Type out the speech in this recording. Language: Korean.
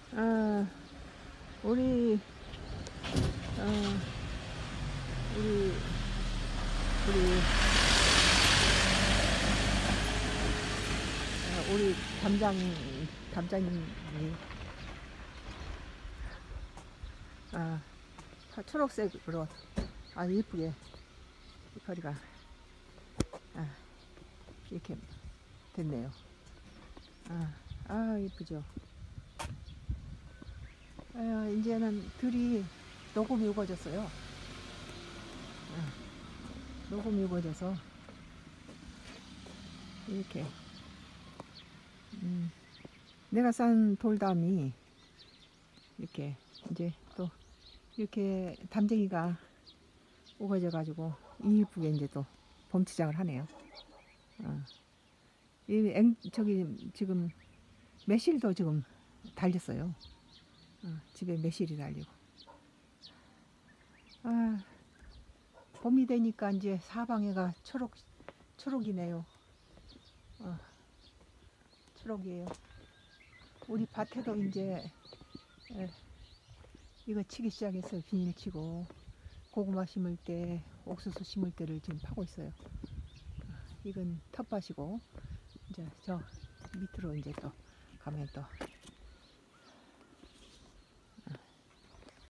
아, 우리, 어, 우리, 우리, 우리 담장님이, 아, 초록색으로, 예쁘게, 이 거리가, 아, 이렇게 됐네요. 예쁘죠. 이제는 들이 녹음이 우거졌어요. 녹음이 우거져서, 이렇게, 내가 싼 돌담이, 이렇게, 이제 또, 이렇게 담쟁이가 우거져 가지고, 이쁘게 이제 또, 봄치장을 하네요. 저기, 지금, 매실도 지금 달렸어요. 집에 매실이 달리고. 봄이 되니까 이제 사방에가 초록이네요. 초록이에요. 우리 밭에도 이제 이거 치기 시작했어요. 비닐 치고 고구마 심을 때, 옥수수 심을 때를 지금 파고 있어요. 이건 텃밭이고 이제 저 밑으로 이제 또 가면 또